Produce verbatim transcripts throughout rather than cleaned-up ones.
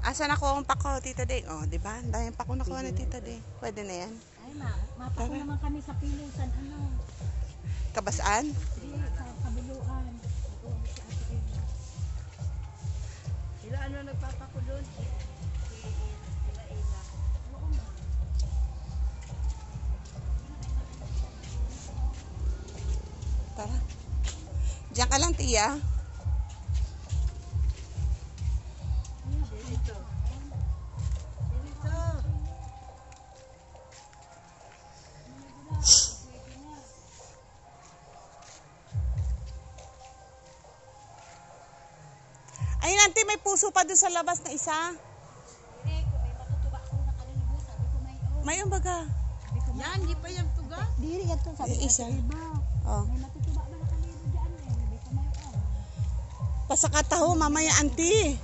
Asan ako ang pako, Tita Ding? Oh, di ba? Ang dami pako nakuha ni Tita Ding. Pwede na yan. Ay, ma, mapako Tara. naman kami sa pilusan, ano? Kabasaan? Sige, sa kabuluan. Sila ano nagpapako doon? Sila Ina. Tara. Diyan ka lang, Tia. Dito. Dito. Ay, nanti may puso pa doon sa labas na isa. Hindi, kung may matutuba ako nakalilibo, sabi ko may oh. May umbaga. Sabi ko, Yan, di pa yung tuga. diri yan to, sabi Yung ko, isa. iba. Oh. May matutuba ba nakalibo dyan eh? Sabi ko may oh. Pasakataho, mamaya, auntie.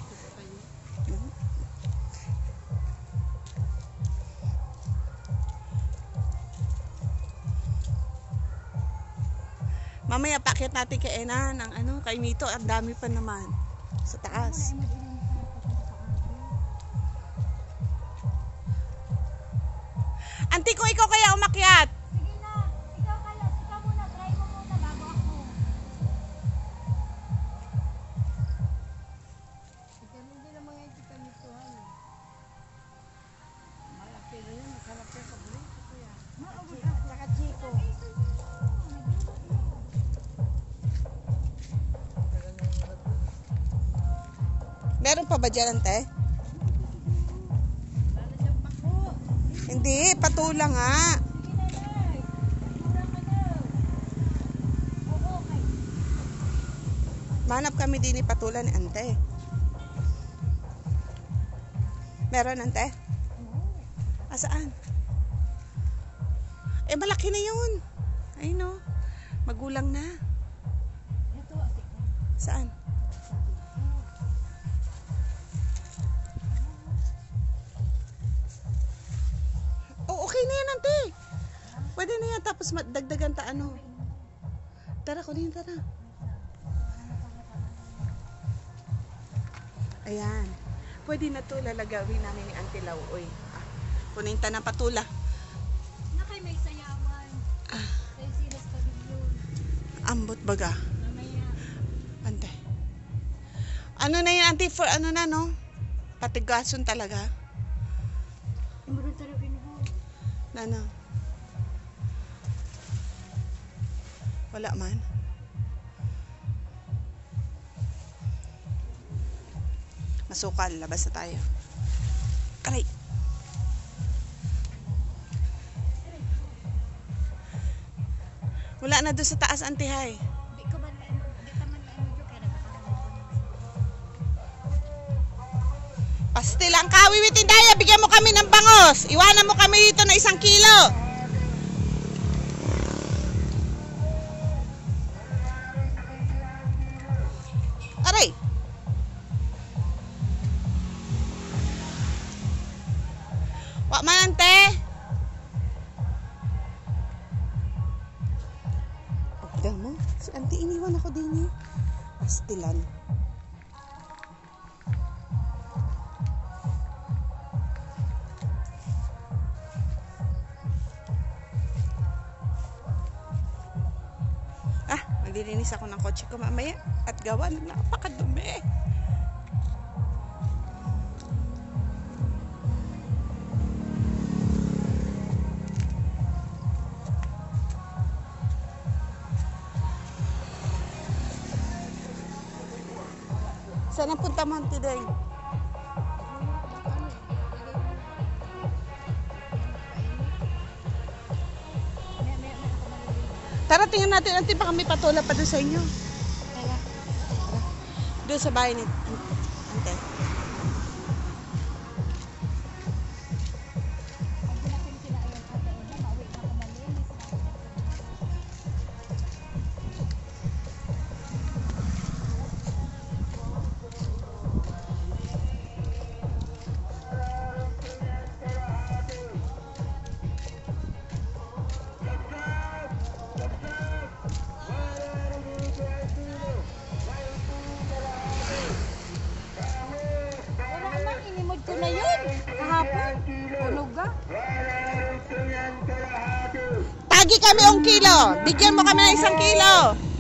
Mamaya pakyat natin kay Ena ng ano, kay Mito, ang dami pa naman sa taas. Ay, mag-ilang sa pagkakaabi. Auntie, kung ikaw kaya umakyat. Sige na, ikaw kaya, ikaw muna, try mo muna bago ako. Hindi na mga ito kanituhan. Malaki na yun, masarap yan sa bulit. Maabot ako. Saka chiko. Meron pa ba dyan, ante? Lalo siyang pako. Hindi, patula nga. Sige na, Nay. Mura ka na. Oo, okay. Manap kami din ni patula ni ante. Meron, ante? Asaan? Eh, malaki na yun. Ay, no. Magulang na. Ito, ate. Saan? Oh, okay na yan, ante. Pwede na yan. Tapos ma- dagdagan ta ano. Tara, kunin, tara. Ayan. Pwede na to lalagawin namin ni Auntie Lauoy. Ah, kunin ta ng patula. Nakay may sayawan. Ah, Sa Silas Pavilion. ambot baga. Mamaya. Ante. Ano na yan, Auntie? For ano na, no? Patigason talaga. Imurun sa rin ho. Nano? Wala man. Masukal, labas na tayo. Aray! Wala na doon sa taas, Auntie, hay. Di ko man na di ka man na ano kaya nagkakaroon ko ng Pastil ang kawiwitin tayo. Bigyan mo kami ng bangos. Iwanan mo kami dito na isang kilo. Aray! Wak man, ante. Pagdang mo. Si auntie iniwan ako din eh. Pastilan. Ah, maglilinis ako ng kotse ko mamaya at gawa ng napakadumi. Saan ang punta mo, Auntie Day? Tara, tingnan natin, Auntie, baka may patula pa doon sa inyo. Tara. Doon sa bahay ni Auntie. Pag pinakin sila ayun ate, o na, mauwi na ako malinis. Magi kami ang kilo. Bigyan mo kami ng isang kilo.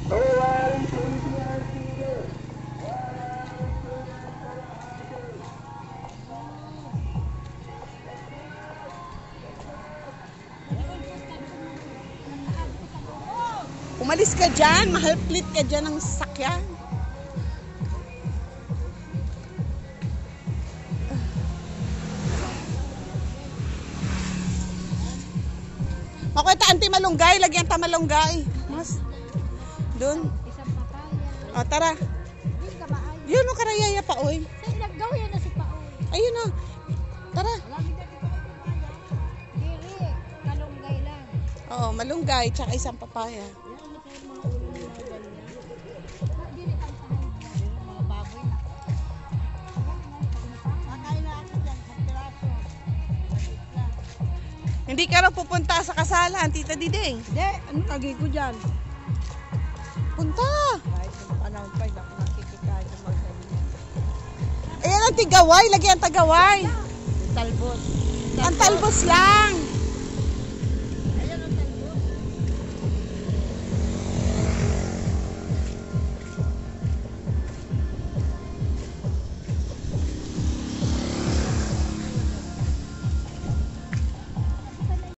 Umalis ka dyan. Mahal plit ka dyan ng sasakyan. Makwenta anti malunggay. Lagyan ta malunggay. Mas. Doon. Isang papaya. O, tara. Hindi ka maayo. Yun o karayaya pa, oy. Sa ilagaw yan na si Paoy. Ayun o. Tara. Lagi na dito kayo papaya. Dili, kalunggay lang. Oo, malunggay. Tsaka isang papaya. Yan ano kayo mga ulo ng mga ganyan. Dili tayo sa mga baboy na. Kakain na ako dyan sa piraso. Maliit na. Hindi ka raw pupunta sa kasalan, Tita Diding. Hindi, ano lagi ko dyan? Punta. Kahit yung panahon pa, hindi ako nakikikain ng magdali. Ayan ang tigaway. Lagyan ang tagaway. Talbos. Ang talbos lang.